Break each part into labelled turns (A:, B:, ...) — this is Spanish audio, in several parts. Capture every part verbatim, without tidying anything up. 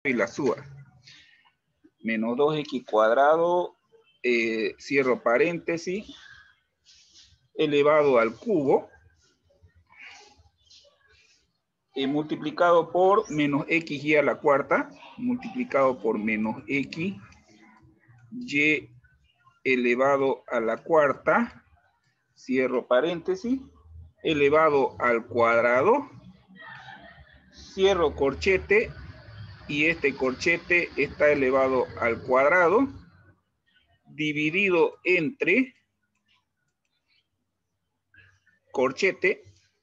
A: y la suba. Menos dos equis cuadrado, eh, cierro paréntesis, elevado al cubo, eh, multiplicado por menos xy a la cuarta, multiplicado por menos x, y elevado a la cuarta, cierro paréntesis, elevado al cuadrado, cierro corchete, y este corchete está elevado al cuadrado, dividido entre corchete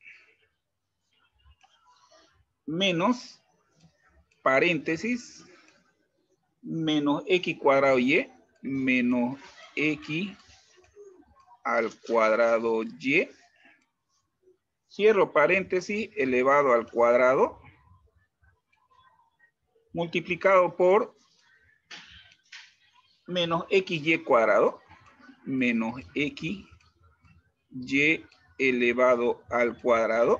A: menos paréntesis menos x cuadrado y menos x al cuadrado y, cierro paréntesis, elevado al cuadrado, multiplicado por menos xy cuadrado, menos xy elevado al cuadrado,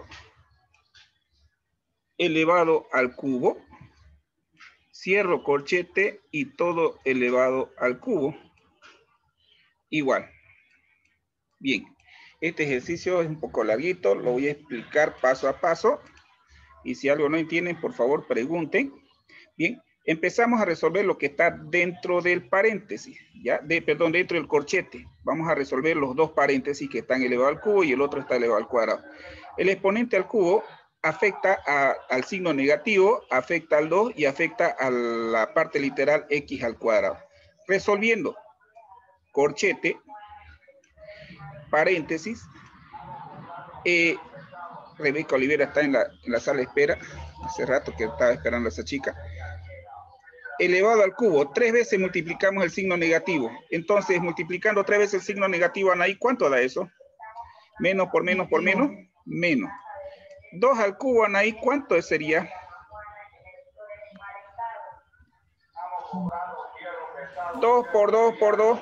A: elevado al cubo, cierro corchete y todo elevado al cubo, igual. Bien, este ejercicio es un poco larguito, lo voy a explicar paso a paso, y si algo no entienden, por favor, pregunten. Bien, empezamos a resolver lo que está dentro del paréntesis, ¿ya? De, perdón, dentro del corchete. Vamos a resolver los dos paréntesis que están elevados al cubo y el otro está elevado al cuadrado. El exponente al cubo afecta a, al signo negativo, afecta al dos y afecta a la parte literal x al cuadrado. Resolviendo, corchete, paréntesis, eh, Rebeca Olivera está en la, en la sala de espera, hace rato que estaba esperando a esa chica. Elevado al cubo, tres veces multiplicamos el signo negativo. Entonces, multiplicando tres veces el signo negativo, Anaí, ¿cuánto da eso? Menos por menos por menos, menos. dos al cubo, Anaí, ¿cuánto sería? dos por dos por dos.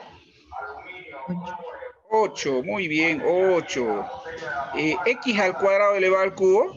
A: ocho, muy bien, ocho. Eh, X al cuadrado elevado al cubo.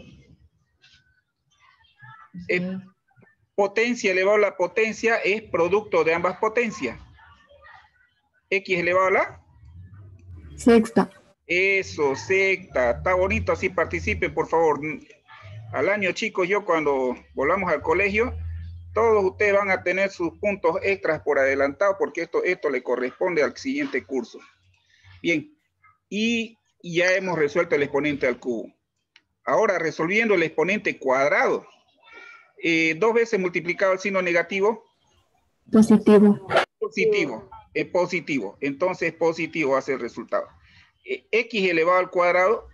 A: Eh, potencia elevado a la potencia es producto de ambas potencias. X elevado a la
B: sexta.
A: Eso, sexta. Está bonito, así participen, por favor. Al año, chicos, yo cuando volvamos al colegio, todos ustedes van a tener sus puntos extras por adelantado, porque esto, esto le corresponde al siguiente curso. Bien, y ya hemos resuelto el exponente al cubo. Ahora, resolviendo el exponente cuadrado. Eh, dos veces multiplicado el signo negativo.
B: Positivo.
A: Positivo, es positivo. Entonces, positivo hace el resultado. Eh, X elevado al cuadrado.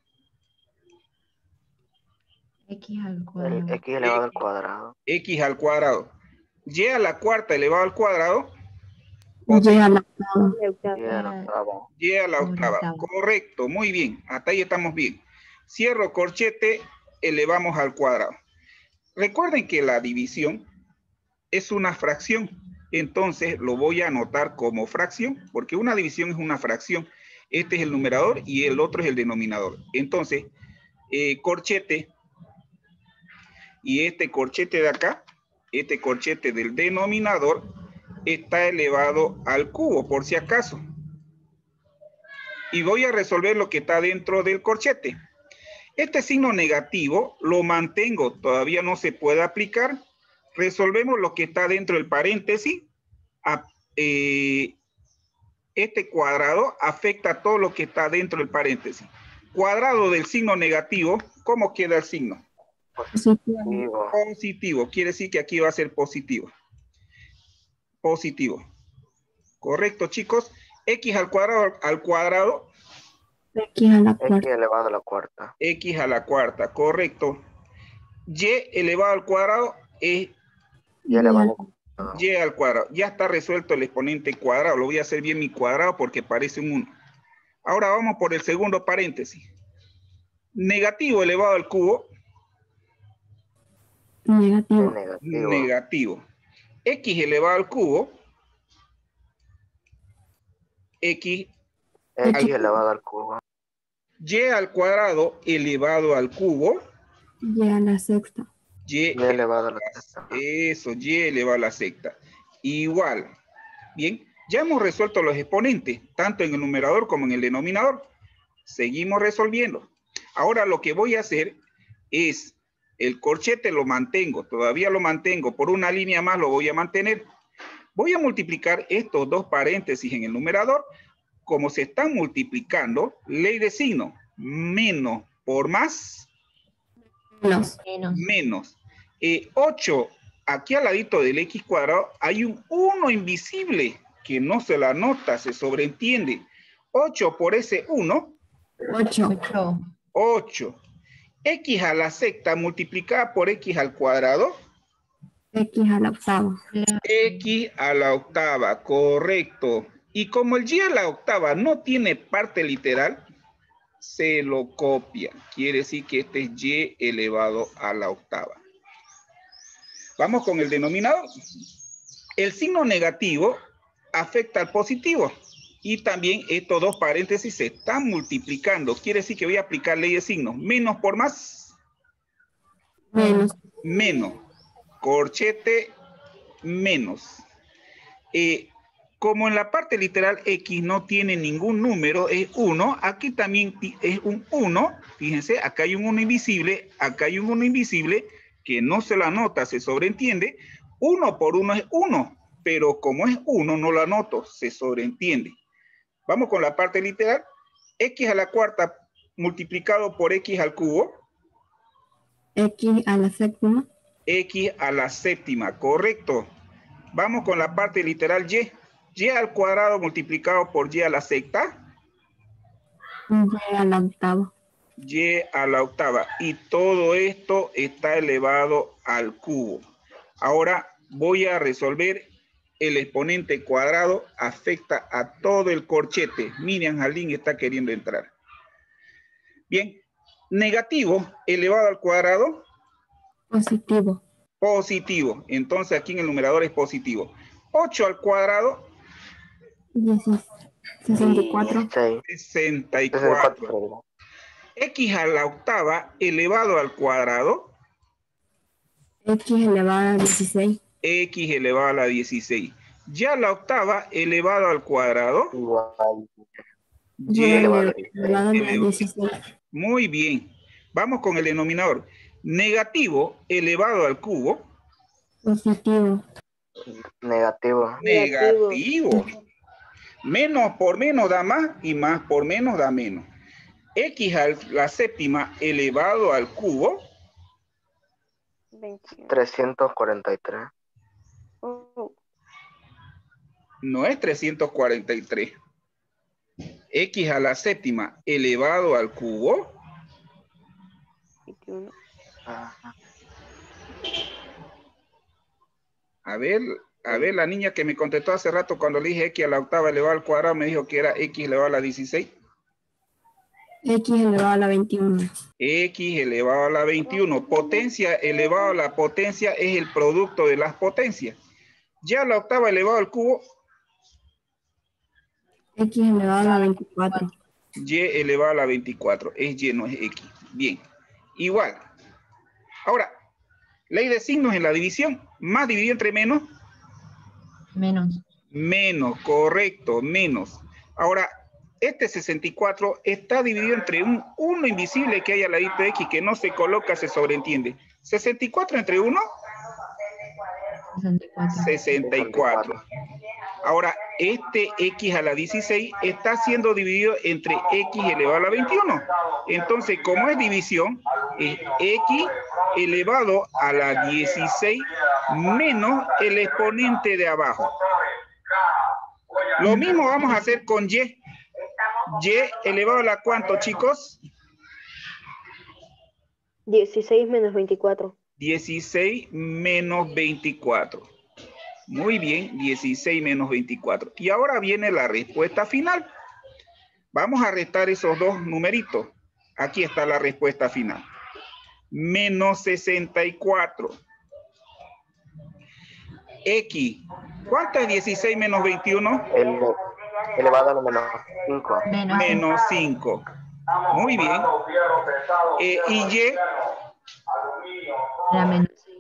B: X al cuadrado.
C: El X elevado al cuadrado.
A: X al cuadrado. Y a la cuarta elevado al cuadrado.
B: Y a la
C: octava.
A: Y a la octava. Correcto, muy bien. Hasta ahí estamos bien. Cierro corchete, elevamos al cuadrado. Recuerden que la división es una fracción. Entonces lo voy a anotar como fracción, porque una división es una fracción. Este es el numerador y el otro es el denominador. Entonces, eh, corchete, y este corchete de acá, este corchete del denominador, está elevado al cubo, por si acaso. Y voy a resolver lo que está dentro del corchete. Este signo negativo lo mantengo, todavía no se puede aplicar. Resolvemos lo que está dentro del paréntesis. A, eh, este cuadrado afecta a todo lo que está dentro del paréntesis. Cuadrado del signo negativo, ¿cómo queda el signo?
C: Positivo.
A: Positivo, quiere decir que aquí va a ser positivo. Positivo. Correcto, chicos. X al cuadrado, al cuadrado.
B: X a la
C: cuarta. X elevado a la cuarta.
A: X a la cuarta, correcto. Y elevado al cuadrado es
C: Y elevado
A: Y al cuadrado. Ya está resuelto el exponente cuadrado. Lo voy a hacer bien mi cuadrado porque parece un uno. Ahora vamos por el segundo paréntesis. Negativo elevado al cubo.
B: Negativo.
C: Negativo.
A: Negativo. X elevado al cubo. X.
C: X elevado al cubo.
A: Y al cuadrado elevado al cubo.
B: Y a la sexta.
A: Y,
C: Y elevado a la sexta.
A: Eso, y elevado a la sexta. Igual. Bien, ya hemos resuelto los exponentes, tanto en el numerador como en el denominador. Seguimos resolviendo. Ahora lo que voy a hacer es, el corchete lo mantengo, todavía lo mantengo, por una línea más lo voy a mantener. Voy a multiplicar estos dos paréntesis en el numerador. Como se están multiplicando, ley de signo, menos por más,
B: Menos.
A: menos. Eh, ocho, aquí al ladito del x cuadrado hay un uno invisible que no se la nota, se sobreentiende. ocho por ese uno,
B: Ocho.
A: ocho. X a la sexta multiplicada por x al cuadrado.
B: X a la octava.
A: X a la octava, correcto. Y como el y a la octava no tiene parte literal, se lo copia. Quiere decir que este es y elevado a la octava. Vamos con el denominador. El signo negativo afecta al positivo. Y también estos dos paréntesis se están multiplicando. Quiere decir que voy a aplicar ley de signos. Menos por más.
B: Menos.
A: Menos. Corchete menos. Eh, como en la parte literal X no tiene ningún número, es uno, aquí también es un uno, fíjense, acá hay un uno invisible, acá hay un uno invisible, que no se la nota, se sobreentiende, uno por uno es uno, pero como es uno, no lo anoto, se sobreentiende. Vamos con la parte literal, X a la cuarta multiplicado por X al cubo.
B: X a la séptima.
A: X a la séptima, correcto. Vamos con la parte literal Y. Y al cuadrado multiplicado por Y a la sexta.
B: Y a la octava.
A: Y a la octava. Y todo esto está elevado al cubo. Ahora voy a resolver el exponente cuadrado. Afecta a todo el corchete. Miriam Jaldín está queriendo entrar. Bien. Negativo elevado al cuadrado.
B: Positivo.
A: Positivo. Entonces aquí en el numerador es positivo. ocho al cuadrado.
B: sesenta y cuatro.
A: sesenta y cuatro. X a la octava elevado al cuadrado.
B: X elevado a dieciséis.
A: X elevado a la dieciséis. Y a la octava elevado al cuadrado.
C: Igual.
B: Y elevado a dieciséis.
A: Muy bien. Vamos con el denominador. Negativo elevado al cubo.
B: Positivo.
C: Negativo.
A: Negativo. Menos por menos da más y más por menos da menos. X a la séptima elevado al cubo.
C: trescientos cuarenta y tres.
A: No es trescientos cuarenta y tres. X a la séptima elevado al cubo.
D: veintiuno.
C: Ajá.
A: A ver, a ver, la niña que me contestó hace rato cuando le dije X a la octava elevado al cuadrado, me dijo que era X elevado a la dieciséis.
B: X elevado a la veintiuno.
A: X elevado a la veintiuno. Potencia elevado a la potencia es el producto de las potencias. Ya la octava elevado al cubo.
B: X elevado a la veinticuatro.
A: Y elevado a la veinticuatro. Es Y, no es X. Bien. Igual. Ahora, ley de signos en la división. Más dividido entre menos.
B: Menos.
A: Menos, correcto, menos. Ahora, este sesenta y cuatro está dividido entre un uno invisible que hay al ladito de X que no se coloca, se sobreentiende. sesenta y cuatro entre uno. sesenta y cuatro. Ahora, este X a la dieciséis está siendo dividido entre X elevado a la veintiuno. Entonces, como es división, es X elevado a la dieciséis menos el exponente de abajo. Lo mismo vamos a hacer con Y. Y elevado a la ¿cuánto, chicos?
D: dieciséis menos veinticuatro.
A: dieciséis menos veinticuatro. Muy bien, dieciséis menos veinticuatro. Y ahora viene la respuesta final. Vamos a restar esos dos numeritos. Aquí está la respuesta final. Menos sesenta y cuatro. X. ¿Cuánto es dieciséis menos veintiuno?
C: El, elevado a la menos cinco.
A: Menos cinco. Muy bien. Eh, y Y.
B: La menos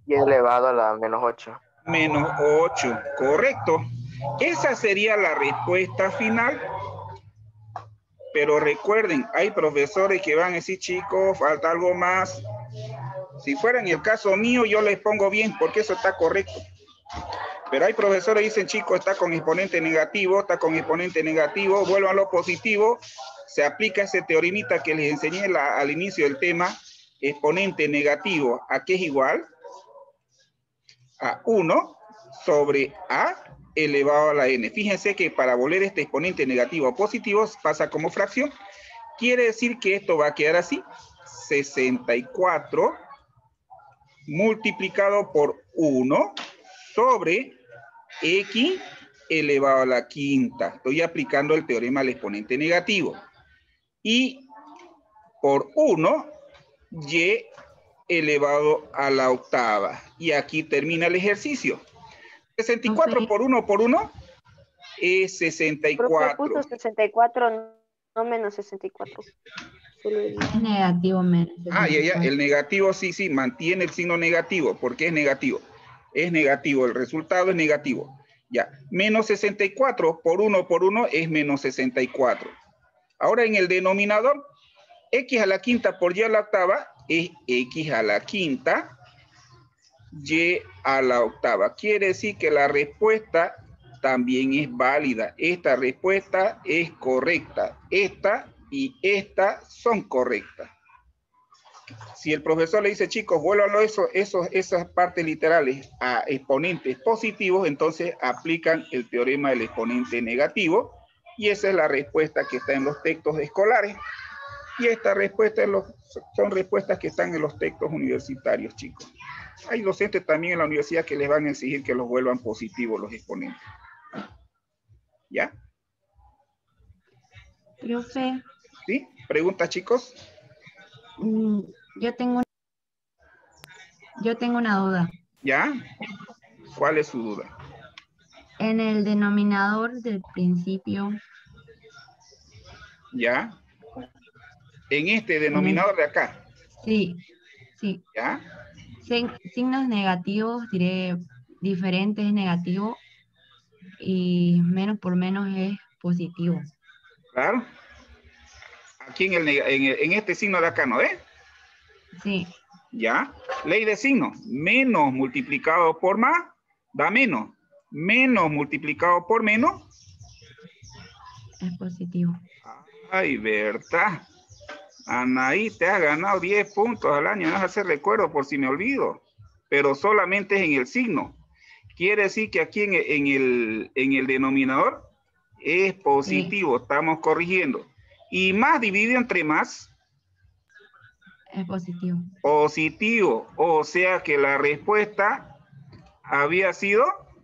C: Y elevado a la menos ocho.
A: Menos ocho, correcto. Esa sería la respuesta final. Pero recuerden, hay profesores que van a decir, chicos, falta algo más. Si fuera en el caso mío, yo les pongo bien, porque eso está correcto. Pero hay profesores que dicen, chicos, está con exponente negativo, está con exponente negativo, vuelvan a lo positivo. Se aplica ese teoremita que les enseñé la, al inicio del tema, exponente negativo, ¿a qué es igual? A uno sobre A elevado a la n. Fíjense que para volver este exponente negativo a positivo pasa como fracción. Quiere decir que esto va a quedar así. sesenta y cuatro multiplicado por uno sobre x elevado a la quinta. Estoy aplicando el teorema del exponente negativo. Y por uno, y elevado a la octava. Y aquí termina el ejercicio. sesenta y cuatro por uno por uno es sesenta y cuatro.
D: Profe, puso sesenta y cuatro, no menos sesenta y cuatro. Solo el-
E: Es negativo menos.
A: Ah, ya, ya. El negativo sí, sí, mantiene el signo negativo. ¿Por qué es negativo? Es negativo, el resultado es negativo. Ya, menos sesenta y cuatro por uno por uno es menos sesenta y cuatro. Ahora en el denominador, x a la quinta por y a la octava es x a la quinta y a la octava. Quiere decir que la respuesta también es válida. Esta respuesta es correcta. Esta y esta son correctas. Si el profesor le dice, chicos, vuélvanlo eso, eso, esas partes literales a exponentes positivos, entonces aplican el teorema del exponente negativo, y esa es la respuesta que está en los textos escolares. Y esta respuesta en los, son respuestas que están en los textos universitarios, chicos. Hay docentes también en la universidad que les van a exigir que los vuelvan positivos los exponentes. ¿Ya?
E: Profe,
A: ¿Sí? ¿Preguntas, chicos?
E: mm, yo tengo, yo tengo una duda.
A: ¿Ya? ¿Cuál es su duda?
E: En el denominador del principio,
A: ¿Ya? En este
E: en el-
A: denominador de acá.
E: sí, sí,
A: ¿Ya?
E: Sin- signos negativos, diré diferente es negativo y menos por menos es positivo.
A: Claro. Aquí en, el, neg- en, el- en este signo de acá, ¿no ve?
E: Sí,
A: ¿Ya? Ley de signos. Menos multiplicado por más da menos. Menos multiplicado por menos.
E: es positivo.
A: Ay, verdad. Anaí, te has ganado diez puntos al año. Me vas a hacer recuerdo por si me olvido. Pero solamente es en el signo. Quiere decir que aquí en, en el, en el denominador es positivo. Estamos corrigiendo. Y más dividido entre más.
E: Es positivo.
A: Positivo. O sea que la respuesta había sido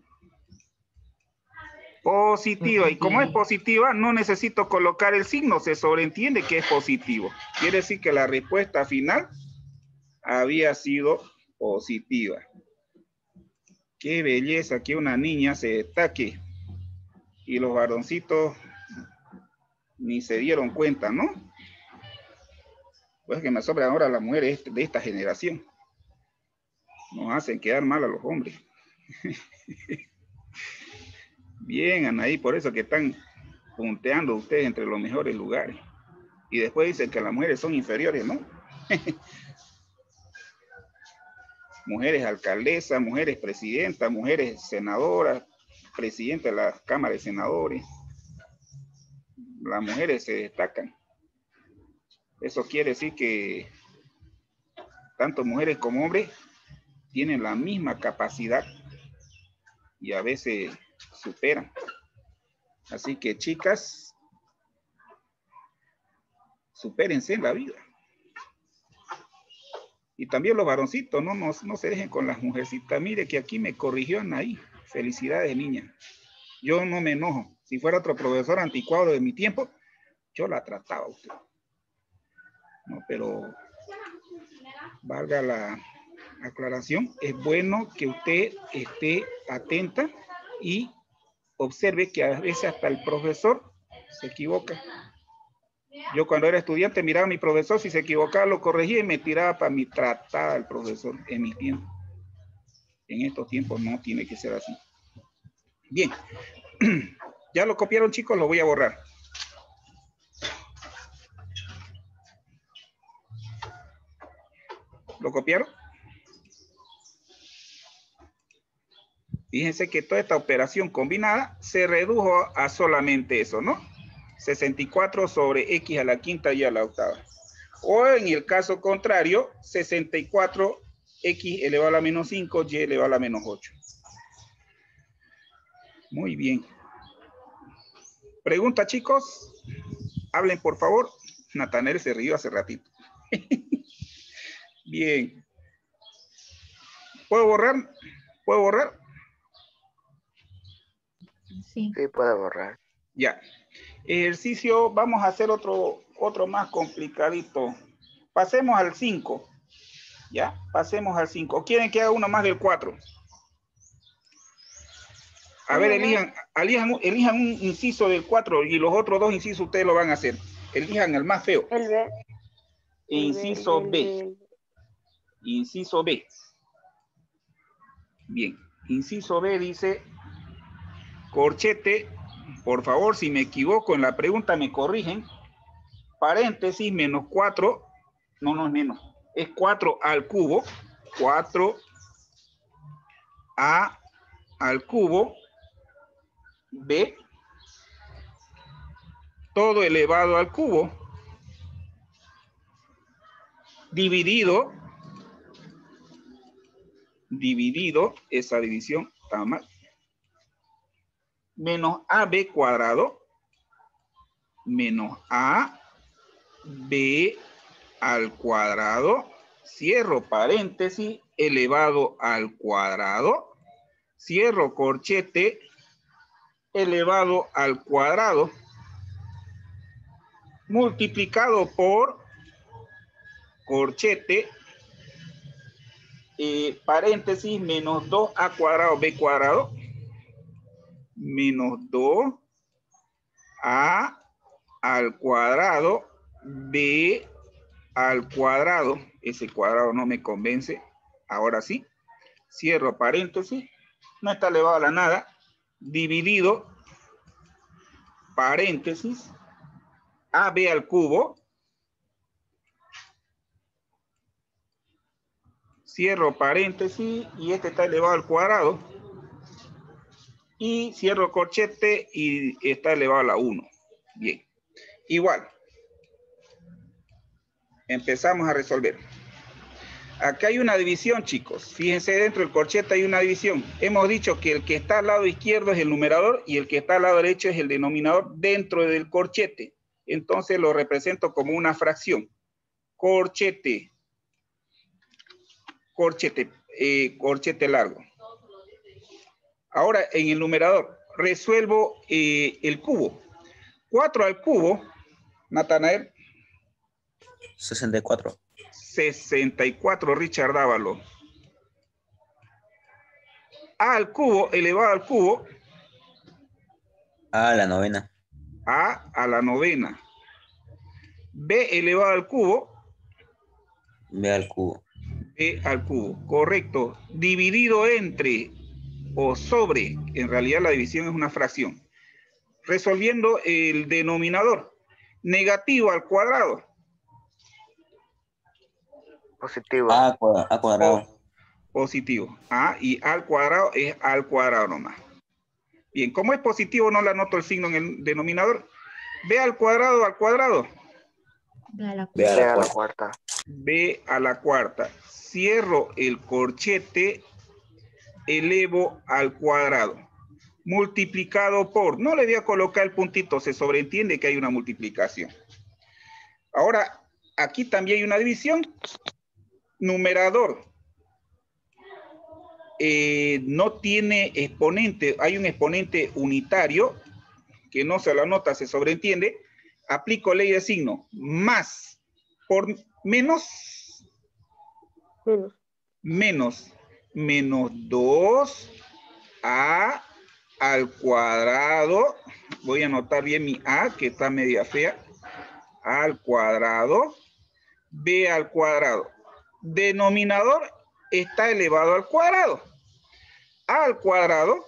A: positiva. Y como es positiva, no necesito colocar el signo. Se sobreentiende que es positivo. Quiere decir que la respuesta final había sido positiva. Qué belleza que una niña se destaque. Y los varoncitos ni se dieron cuenta, ¿no? Pues que me sobran ahora las mujeres de esta generación. Nos hacen quedar mal a los hombres. Bien, Anaí, por eso que están punteando ustedes entre los mejores lugares. Y después dicen que las mujeres son inferiores, ¿no? Mujeres alcaldesas, mujeres presidentas, mujeres senadoras, presidenta de la Cámara de Senadores. Las mujeres se destacan. Eso quiere decir que tanto mujeres como hombres tienen la misma capacidad y a veces superan. Así que, chicas, supérense en la vida. Y también los varoncitos, no, no, no se dejen con las mujercitas. Mire que aquí me corrigió Anaí. Felicidades, niña. Yo no me enojo. Si fuera otro profesor anticuado de mi tiempo, yo la trataba a usted. No, pero valga la aclaración, es bueno que usted esté atenta y observe que a veces hasta el profesor se equivoca. Yo cuando era estudiante miraba a mi profesor, si se equivocaba lo corregía y me tiraba para mi tratada el profesor en mi tiempo. En estos tiempos no tiene que ser así. Bien. ¿Ya lo copiaron, chicos? Lo voy a borrar. ¿Lo copiaron? Fíjense que toda esta operación combinada se redujo a solamente eso, ¿no? sesenta y cuatro sobre x a la quinta y a la octava. O en el caso contrario, sesenta y cuatro x elevado a la menos cinco, y elevado a la menos ocho. Muy bien. Pregunta, chicos. Hablen, por favor. Natanel se rió hace ratito. Bien. ¿Puedo borrar? ¿Puedo borrar?
E: Sí.
C: Sí, puede borrar.
A: Ya. Ejercicio, vamos a hacer otro, otro más complicadito. Pasemos al cinco. Ya, pasemos al cinco. ¿Quieren que haga uno más del cuatro? A ver, elijan, elijan, elijan un inciso del cuatro y los otros dos incisos ustedes lo van a hacer. Elijan el más feo.
D: El B.
A: Inciso
D: el
A: B.
D: B, el B.
A: Inciso B. Bien. Inciso B dice, corchete, por favor, si me equivoco en la pregunta me corrigen. Paréntesis, menos cuatro. No, no es menos. Es cuatro al cubo. cuatro a al cubo. B. Todo elevado al cubo. Dividido. Dividido. Esa división está mal. Menos A B cuadrado. Menos A B al cuadrado. Cierro paréntesis. Elevado al cuadrado. Cierro corchete. Elevado al cuadrado. Multiplicado por corchete, eh, paréntesis, menos dos a cuadrado b cuadrado, menos dos a al cuadrado b al cuadrado. Ese cuadrado no me convence. Ahora sí. Cierro paréntesis. No está elevado a la nada. Dividido, paréntesis, ab al cubo. Cierro paréntesis y este está elevado al cuadrado. Y cierro corchete y está elevado a la uno. Bien. Igual. Empezamos a resolver. Acá hay una división, chicos. Fíjense, dentro del corchete hay una división. Hemos dicho que el que está al lado izquierdo es el numerador y el que está al lado derecho es el denominador dentro del corchete. Entonces lo represento como una fracción. Corchete. Corchete. Eh, corchete largo. Ahora, en el numerador, resuelvo eh, el cubo. cuatro al cubo, Natanael.
F: sesenta y cuatro.
A: sesenta y cuatro, Richard Dávalo. A al cubo, elevado al cubo.
F: A la novena.
A: A a la novena. B elevado al cubo.
F: B al cubo.
A: B al cubo, correcto. Dividido entre o sobre, en realidad la división es una fracción. Resolviendo el denominador. Negativo al cuadrado.
C: Positivo.
F: A, cuadra- a cuadrado.
A: O, positivo. A y al cuadrado es al cuadrado nomás. Bien, como es positivo no le anoto el signo en el denominador. B al cuadrado al cuadrado.
E: B a la
F: B a
C: B
F: la
C: a la
F: cuarta.
C: cuarta.
A: B a la cuarta. Cierro el corchete, elevo al cuadrado. Multiplicado por, no le voy a colocar el puntito, se sobreentiende que hay una multiplicación. Ahora, aquí también hay una división. Numerador. Eh, no tiene exponente, hay un exponente unitario, que no se lo anota, se sobreentiende. Aplico ley de signo, más por menos,
D: Menos.
A: menos, menos dos a al cuadrado. Voy a anotar bien mi a, que está media fea. Al cuadrado, b al cuadrado. Denominador está elevado al cuadrado. al cuadrado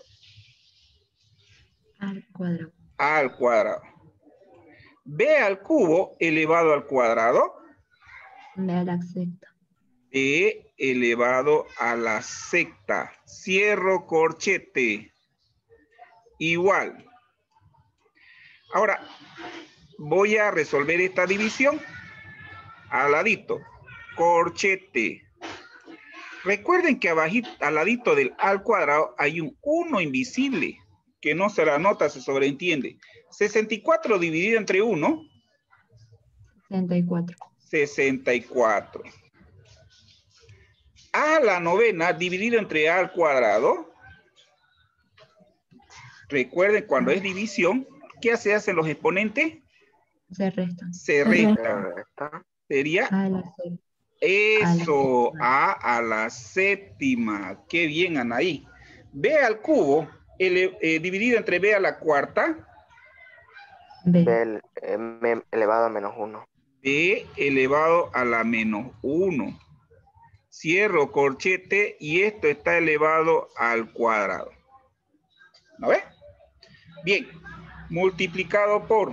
E: Al cuadrado.
A: al cuadrado. B al cubo elevado al cuadrado.
E: B a la sexta.
A: B elevado a la sexta. Cierro corchete. Igual. Ahora, voy a resolver esta división. Al ladito. Corchete. Recuerden que abajito, al ladito del al cuadrado hay un uno invisible. Que no se la nota, se sobreentiende. sesenta y cuatro dividido entre uno.
E: sesenta y cuatro.
A: sesenta y cuatro. A la novena dividido entre a al cuadrado. Recuerden, cuando es división, ¿qué se hacen los exponentes?
E: Se resta.
A: Se restan. Sería
E: A la sexta.
A: eso, a a la séptima. Qué bien, Anaí. B al cubo, ele, eh, dividido entre b a la cuarta.
E: B.
C: B eh, elevado a menos uno.
A: B elevado a la menos uno. Cierro corchete y esto está elevado al cuadrado. ¿No ves? Bien, multiplicado por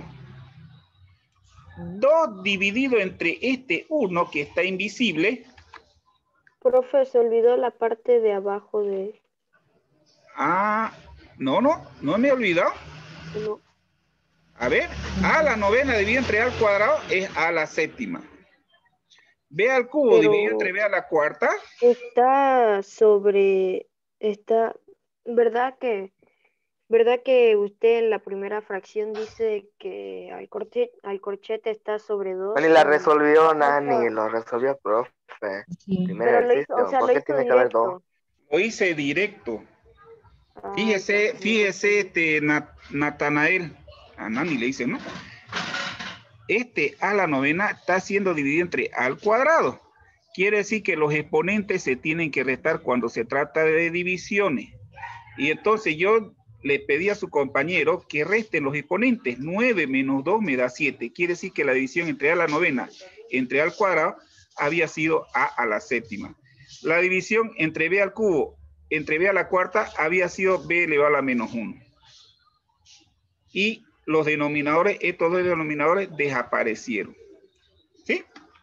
A: dos dividido entre este uno que está invisible.
D: Profe, se olvidó la parte de abajo de...
A: Ah, no, no, no me he olvidado.
D: No.
A: A ver, a la novena dividido entre a al cuadrado es a la séptima. B al cubo
D: Pero
A: dividido entre b a la cuarta.
D: está sobre... Está... ¿Verdad que... ¿Verdad que usted en la primera fracción dice que al corchete, al corchete está sobre dos?
C: Ni la resolvió, Nani, lo resolvió, profe.
E: Sí.
C: Primer
D: Pero lo hizo,
C: ejercicio.
D: o sea,
C: ¿Por
D: lo
C: qué
D: hizo
C: tiene que haber dos?
D: directo.
A: Lo hice directo.
D: Ah,
A: Fíjese,
D: entonces,
A: fíjese, este, Nat- Natanael. A Nani le dice, ¿no? Este a la novena está siendo dividido entre a al cuadrado. Quiere decir que los exponentes se tienen que restar cuando se trata de divisiones. Y entonces yo le pedí a su compañero que resten los exponentes. nueve menos dos me da siete. Quiere decir que la división entre a a la novena, entre a al cuadrado, había sido a a la séptima. La división entre b al cubo, entre b a la cuarta, había sido b elevado a la menos uno. Y los denominadores, estos dos denominadores desaparecieron. ¿Sí?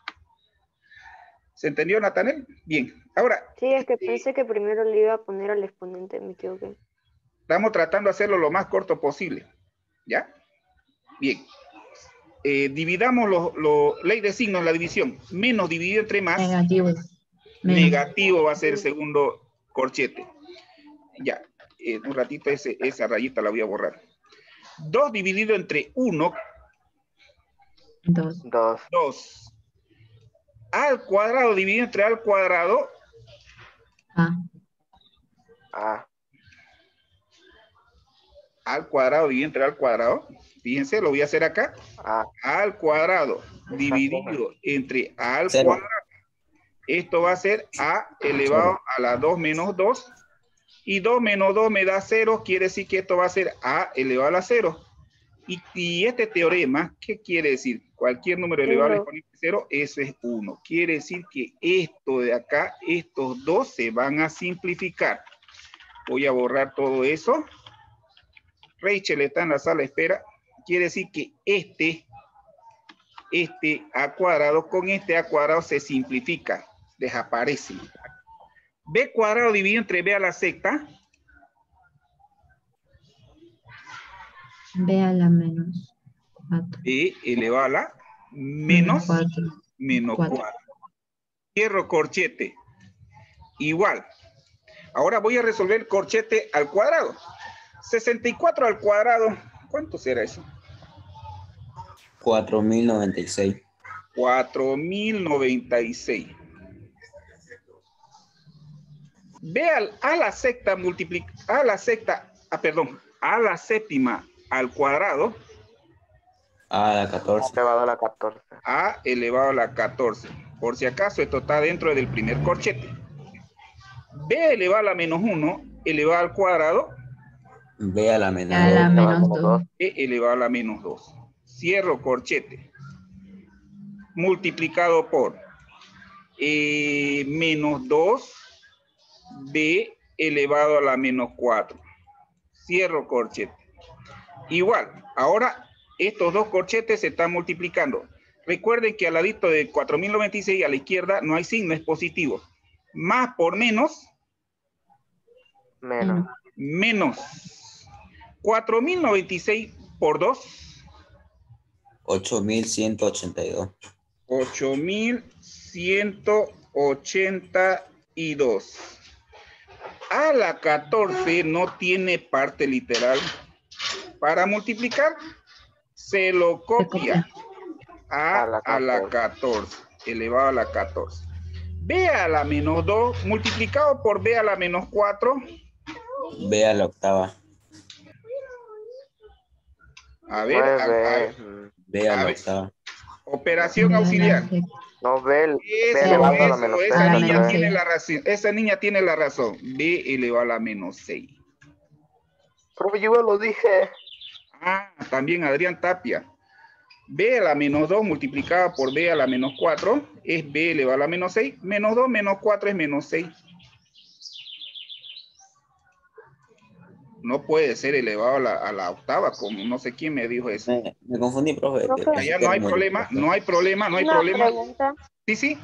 A: ¿Se entendió, Natanel? Bien. Ahora,
D: sí, es que
A: eh,
D: pensé que primero le iba a poner al exponente, me equivoqué.
A: estamos tratando de hacerlo lo más corto posible. ¿Ya? Bien. Eh, dividamos los, los, ley de signos, la división. Menos dividido entre más.
E: Negativo. Menos.
A: Negativo va a ser el segundo corchete. Ya. Eh, un ratito ese, esa rayita la voy a borrar. dos dividido entre uno.
E: Dos.
C: Dos.
A: dos. Al cuadrado dividido entre al cuadrado.
E: A.
C: A.
A: Al cuadrado dividido entre al cuadrado. Fíjense, lo voy a hacer acá.
C: A.
A: Al cuadrado dividido entre a al
F: Cero.
A: cuadrado. Esto va a ser a elevado a la dos menos dos. Y dos menos dos me da cero. Quiere decir que esto va a ser a elevado a la cero. Y, y este teorema, ¿qué quiere decir? Cualquier número elevado al exponente cero, eso es uno. Quiere decir que esto de acá, estos dos se van a simplificar. Voy a borrar todo eso. Rachel está en la sala de espera. Quiere decir que este, este a cuadrado con este a cuadrado se simplifica. Desaparece. B cuadrado dividido entre b a la sexta.
E: B a la menos cuatro.
A: B elevado a la menos
E: cuatro.
A: menos
E: Cuatro.
A: cuatro. Cierro corchete. Igual. Ahora voy a resolver el corchete al cuadrado. sesenta y cuatro al cuadrado. ¿Cuánto será eso?
F: cuatro mil noventa y seis.
A: cuatro mil noventa y seis. Ve al, a la sexta multiplica, a la sexta, ah, perdón, a la séptima al cuadrado.
F: A la catorce.
C: Elevado a la catorce.
A: A elevado a la catorce. Por si acaso esto está dentro del primer corchete. B elevado a la menos uno, elevado al cuadrado.
F: B a la menos
E: A la
F: dos.
E: menos dos.
A: B elevado a la menos dos. Cierro corchete. Multiplicado por eh, menos dos. B elevado a la menos cuatro. Cierro corchete. Igual, ahora estos dos corchetes se están multiplicando. Recuerden que al ladito de cuatro mil noventa y seis a la izquierda no hay signo, es positivo. Más por menos,
C: Menos.
A: menos. cuatro mil noventa y seis por dos.
F: ocho mil ciento ochenta y dos.
A: ocho mil ciento ochenta y dos. A la catorce no tiene parte literal. Para multiplicar, se lo copia a,
C: A la
A: a la catorce, elevado a la catorce. B a la menos dos multiplicado por B a la menos cuatro.
F: B a la octava.
A: A ver, a- a-
C: nueve. mm,
F: B a
A: A
F: la
A: ver.
F: octava.
A: operación
E: B a la
A: auxiliar.
E: sexta.
C: No, B, el- B
A: Eso,
C: elevado a la
A: eso,
C: menos
A: esa
C: seis.
E: A la
A: niña
E: menos
A: tiene
E: seis.
A: la razón. Esa niña tiene la razón. B elevado a la menos seis.
C: Profe, yo ya lo dije.
A: Ah, también Adrián Tapia. B a la menos dos multiplicada por B a la menos cuatro es B elevado a la menos seis. Menos dos menos cuatro es menos seis. No puede ser elevado a la, a la octava, como no sé quién me dijo eso.
F: Me, me confundí, profe.
D: Profe.
F: Pensé
A: Ya
F: que
A: no
F: era
A: hay problema,
F: multiplicación.
A: no hay problema, no hay
D: Una
A: problema.
D: pregunta.
A: Sí, sí.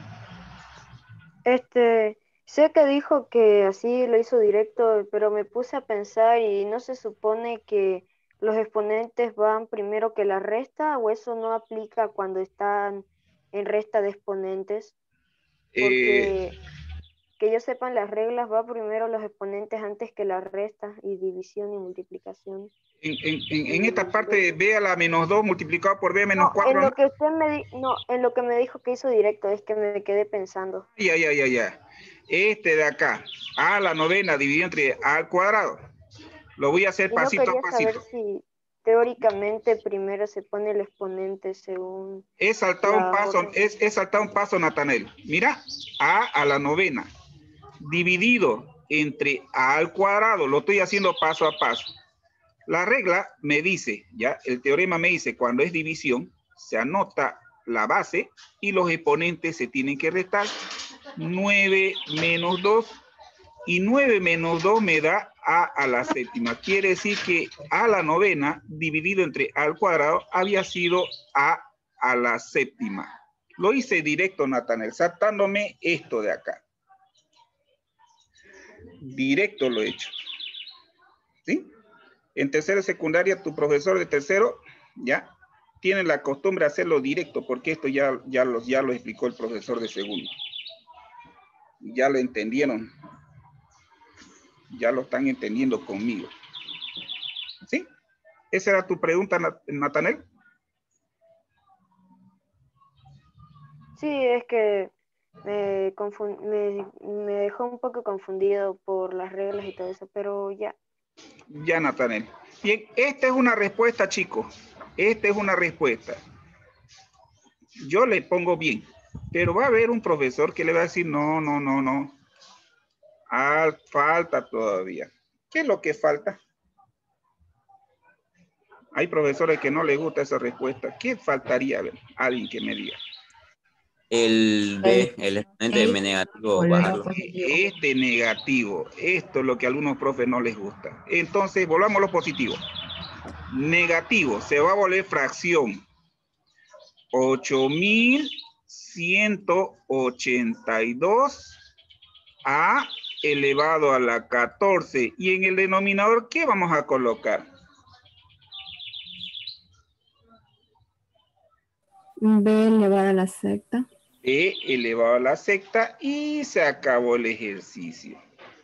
D: Este, sé que dijo que así lo hizo directo, pero me puse a pensar y no se supone que los exponentes van primero que la resta, o eso no aplica cuando están en resta de exponentes,
A: Eh,
D: porque que yo sepa en las reglas va primero los exponentes antes que la resta y división y multiplicación.
A: en, en- en- en esta parte de B a la menos dos multiplicado por B a menos
D: No,
A: cuatro.
D: en lo que usted me di- no, en lo que me dijo que hizo directo, es que me quedé pensando.
A: Ya, ya, ya, ya. Este de acá, A a la novena dividido entre A al cuadrado. Lo voy a hacer
D: Y no
A: pasito a
D: quería saber
A: pasito.
D: si teóricamente primero se pone el exponente según
A: He saltado un
D: la
A: paso,
D: orden.
A: es, he saltado un paso, Natanel. Mira, A a la novena dividido entre A al cuadrado. Lo estoy haciendo paso a paso. La regla me dice, ya, el teorema me dice, cuando es división, se anota la base y los exponentes se tienen que restar. nueve menos dos, y nueve menos dos me da A a la séptima. Quiere decir que A a la novena dividido entre A al cuadrado había sido A a la séptima. Lo hice directo, Natanel, saltándome esto de acá. Directo lo he hecho. ¿Sí? En tercero y secundaria, tu profesor de tercero, ya, tiene la costumbre de hacerlo directo, porque esto ya, ya, lo, ya lo explicó el profesor de segundo. Ya lo entendieron. Ya lo están entendiendo conmigo. ¿Sí? ¿Esa era tu pregunta, Natanel?
D: Sí, es que me, confun- me, me dejó un poco confundido por las reglas y todo eso, pero ya.
A: Ya, Natanel. Bien, esta es una respuesta, chicos. Esta es una respuesta. Yo le pongo bien, pero va a haber un profesor que le va a decir, no, no, no, no. Ah, falta todavía. ¿Qué es lo que falta? Hay profesores que no les gusta esa respuesta. ¿Qué faltaría? A ver, alguien que me diga.
F: El B, el exponente de
E: seis,
F: M negativo,
E: volverlo
F: bajarlo.
E: positivo.
A: Este negativo. Esto es lo que a algunos profes no les gusta. Entonces, volvamos a lo positivo. Negativo, se va a volver fracción. ocho mil ciento ochenta y dos A elevado a la catorce. Y en el denominador, ¿qué vamos a colocar?
B: B elevado a la sexta.
A: B elevado a la sexta y se acabó el ejercicio.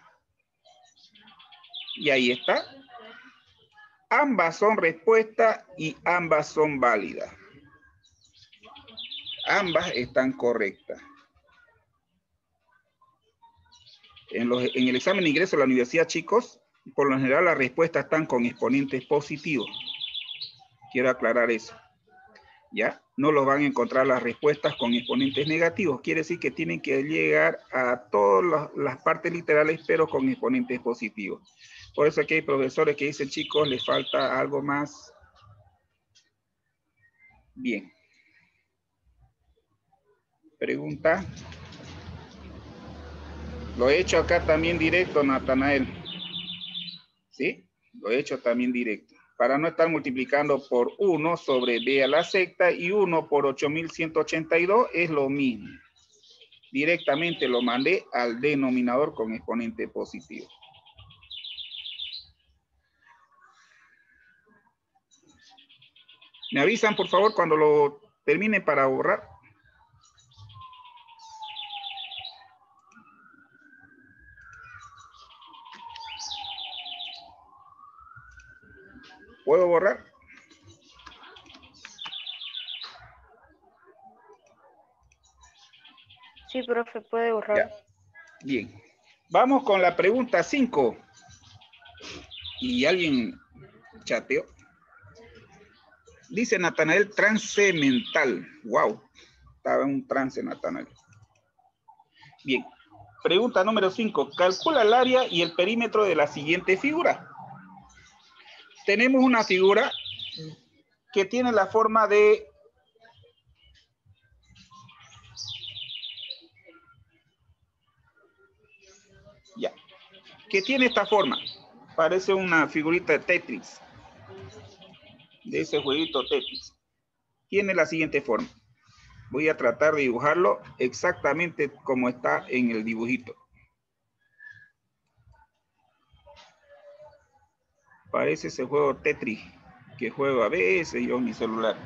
A: Y ahí está. Ambas son respuestas y ambas son válidas. Ambas están correctas. En, los, en el examen de ingreso a la universidad, chicos, por lo general las respuestas están con exponentes positivos. Quiero aclarar eso. ¿Ya? No los van a encontrar las respuestas con exponentes negativos. Quiere decir que tienen que llegar a todas las, las partes literales, pero con exponentes positivos. Por eso aquí hay profesores que dicen, chicos, les falta algo más. Bien. Pregunta. Lo he hecho acá también directo, Natanael. ¿Sí? Lo he hecho también directo. Para no estar multiplicando por uno sobre b a la sexta y uno por ocho mil ciento ochenta y dos es lo mismo. Directamente lo mandé al denominador con exponente positivo. ¿Me avisan, por favor, cuando lo termine para borrar? ¿Puedo borrar?
D: Sí, profe, puede borrar.
A: Ya. Bien. Vamos con la pregunta cinco. ¿Y alguien chateó? Dice Natanael, trance mental. Wow. Estaba en un trance, Natanael. Bien. Pregunta número cinco. Calcula el área y el perímetro de la siguiente figura. Tenemos una figura que tiene la forma de... Ya. Que tiene esta forma. Parece una figurita de Tetris. De ese jueguito Tetris. Tiene la siguiente forma. Voy a tratar de dibujarlo exactamente como está en el dibujito. Parece ese juego Tetris que juego a veces yo en mi celular.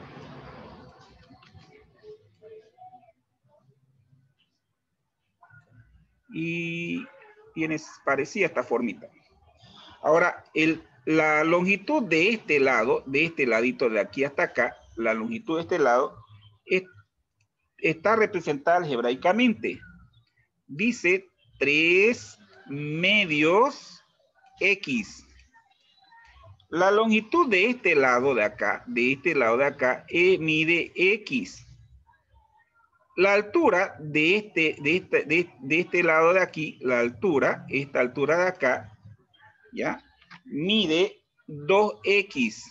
A: Y tiene, parecía esta formita. Ahora, el, la longitud de este lado, de este ladito de aquí hasta acá, la longitud de este lado, es, está representada algebraicamente. Dice tres medios X. La longitud de este lado de acá, de este lado de acá, eh, mide X. La altura de este, de, este, de, de este lado de aquí, la altura, esta altura de acá, ¿ya? Mide dos X.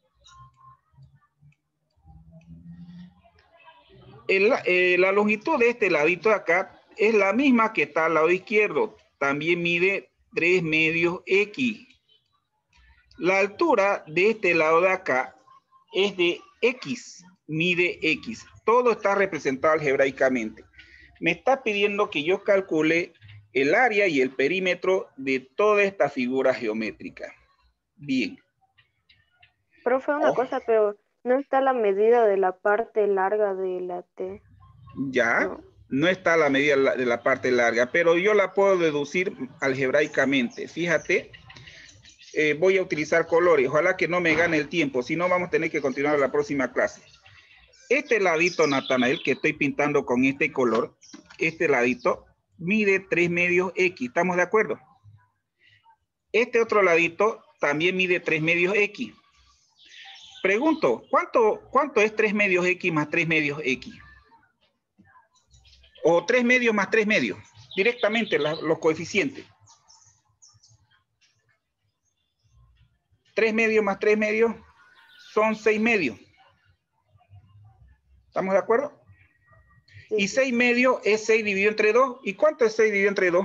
A: El, eh, la longitud de este ladito de acá es la misma que está al lado izquierdo. También mide tres medios X. La altura de este lado de acá es de X, mide X. Todo está representado algebraicamente. Me está pidiendo que yo calcule el área y el perímetro de toda esta figura geométrica. Bien.
D: Profe, una
A: Oh.
D: cosa, pero no está la medida de la parte larga de la T.
A: Ya,
D: No.
A: no está la medida de la parte larga, pero yo la puedo deducir algebraicamente. Fíjate. Eh, voy a utilizar colores. Ojalá que no me gane el tiempo, si no vamos a tener que continuar la próxima clase. Este ladito, Natanael, que estoy pintando con este color, este ladito mide tres medios X. ¿Estamos de acuerdo? Este otro ladito también mide tres medios X. Pregunto, ¿cuánto, cuánto es tres medios X más tres medios X? O tres medios más tres medios. Directamente la, los coeficientes. tres medios más tres medios son seis medios. ¿Estamos de acuerdo?
D: Sí.
A: Y seis medios es seis dividido entre dos. ¿Y cuánto es seis dividido entre dos?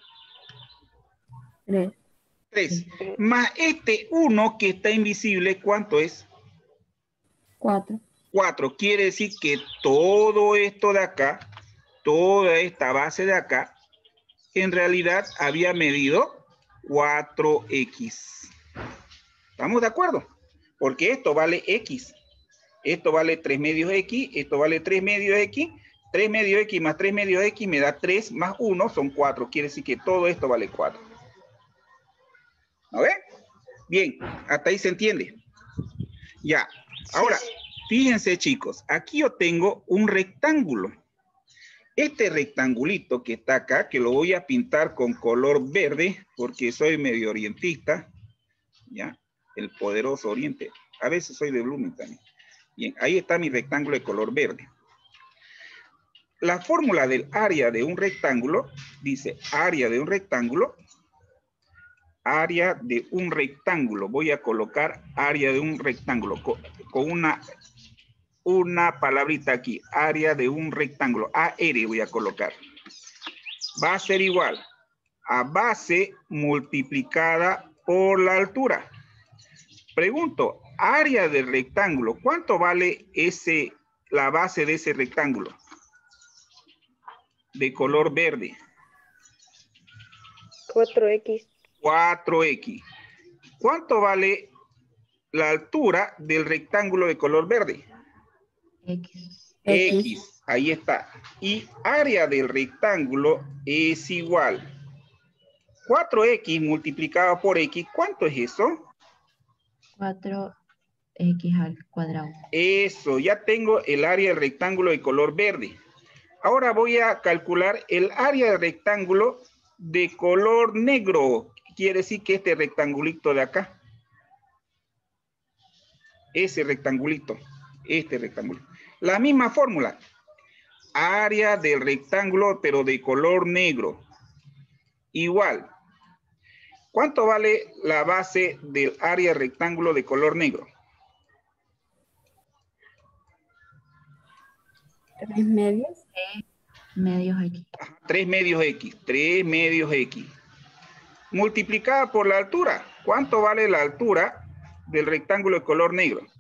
B: Tres.
A: tres. Más este uno que está invisible, ¿cuánto es?
B: Cuatro.
A: cuatro. Quiere decir que todo esto de acá, toda esta base de acá, en realidad había medido cuatro X. ¿Estamos de acuerdo? Porque esto vale X. Esto vale tres medios X. Esto vale tres medios X. tres medios X más tres medios X me da tres más uno son cuatro. Quiere decir que todo esto vale cuatro. ¿No ven? Bien, hasta ahí se entiende. Ya. Ahora, fíjense chicos. Aquí yo tengo un rectángulo. Este rectangulito que está acá, que lo voy a pintar con color verde, porque soy medio orientista. ¿Ya? El poderoso oriente. A veces soy de Blooming también. Bien, ahí está mi rectángulo de color verde. La fórmula del área de un rectángulo dice área de un rectángulo, área de un rectángulo. Voy a colocar área de un rectángulo con, con una, una palabrita aquí, área de un rectángulo. A R voy a colocar. Va a ser igual a base multiplicada por la altura. Pregunto, área del rectángulo, ¿cuánto vale ese, la base de ese rectángulo? De color verde.
D: cuatro equis.
A: cuatro equis. ¿Cuánto vale la altura del rectángulo de color verde?
E: X.
A: X.
B: X.
A: Ahí está. Y área del rectángulo es igual. cuatro equis multiplicado por X, ¿cuánto es eso?
E: cuatro equis al cuadrado.
A: Eso, ya tengo el área del rectángulo de color verde. Ahora voy a calcular el área del rectángulo de color negro. Quiere decir que este rectangulito de acá. Ese rectangulito. Este rectángulo. La misma fórmula. Área del rectángulo, pero de color negro. Igual. ¿Cuánto vale la base del área rectángulo de color negro?
B: Tres medios.
E: Medios X.
A: tres medios X. tres medios X. Multiplicada por la altura. ¿Cuánto vale la altura del rectángulo de color negro?